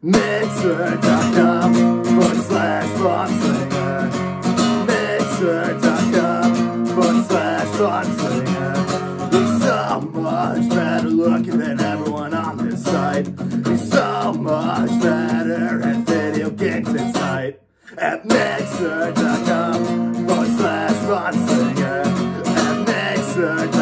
Mixer.com/Bonsinger. Mixer.com/Bonsinger. He's so much better looking than everyone on this site. He's so much better at video games inside. At Mixer.com/Bonsinger. At Mixer.